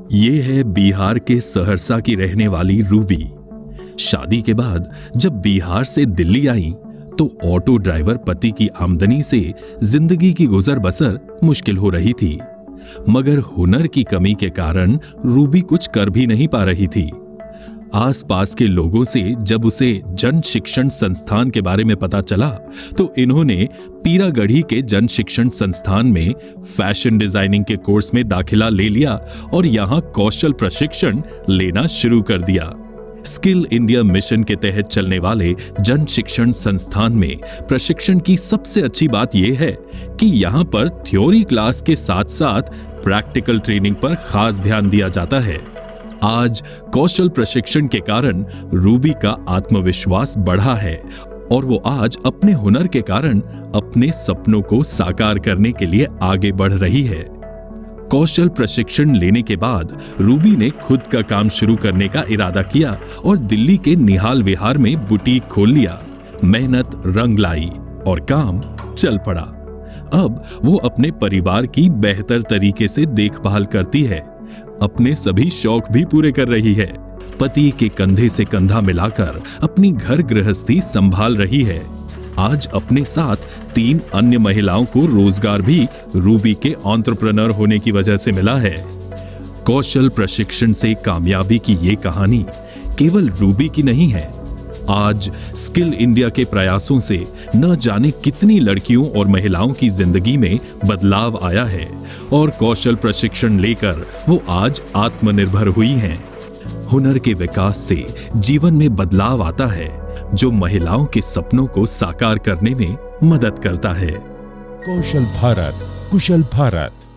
ये है बिहार के सहरसा की रहने वाली रूबी। शादी के बाद जब बिहार से दिल्ली आई तो ऑटो ड्राइवर पति की आमदनी से जिंदगी की गुजर बसर मुश्किल हो रही थी, मगर हुनर की कमी के कारण रूबी कुछ कर भी नहीं पा रही थी। आसपास के लोगों से जब उसे जन शिक्षण संस्थान के बारे में पता चला तो इन्होंने पीरागढ़ी के जन शिक्षण संस्थान में फैशन डिजाइनिंग के कोर्स में दाखिला ले लिया और यहां कौशल प्रशिक्षण लेना शुरू कर दिया। स्किल इंडिया मिशन के तहत चलने वाले जन शिक्षण संस्थान में प्रशिक्षण की सबसे अच्छी बात यह है कि यहां पर थ्योरी क्लास के साथ साथ प्रैक्टिकल ट्रेनिंग पर खास ध्यान दिया जाता है। आज कौशल प्रशिक्षण के कारण रूबी का आत्मविश्वास बढ़ा है और वो आज अपने हुनर के कारण अपने सपनों को साकार करने के लिए आगे बढ़ रही है। कौशल प्रशिक्षण लेने के बाद रूबी ने खुद का काम शुरू करने का इरादा किया और दिल्ली के निहाल विहार में बुटीक खोल लिया। मेहनत रंग लाई और काम चल पड़ा। अब वो अपने परिवार की बेहतर तरीके से देखभाल करती है, अपने सभी शौक भी पूरे कर रही है, पति के कंधे से कंधा मिलाकर अपनी घर गृहस्थी संभाल रही है। आज अपने साथ 3 अन्य महिलाओं को रोजगार भी रूबी के एंटरप्रेन्योर होने की वजह से मिला है। कौशल प्रशिक्षण से कामयाबी की ये कहानी केवल रूबी की नहीं है। आज स्किल इंडिया के प्रयासों से न जाने कितनी लड़कियों और महिलाओं की जिंदगी में बदलाव आया है और कौशल प्रशिक्षण लेकर वो आज आत्मनिर्भर हुई हैं। हुनर के विकास से जीवन में बदलाव आता है जो महिलाओं के सपनों को साकार करने में मदद करता है। कौशल भारत, कुशल भारत।